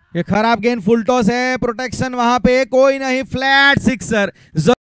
ये खराब गेंद, फुल टॉस है, प्रोटेक्शन वहां पे कोई नहीं, फ्लैट सिक्सर।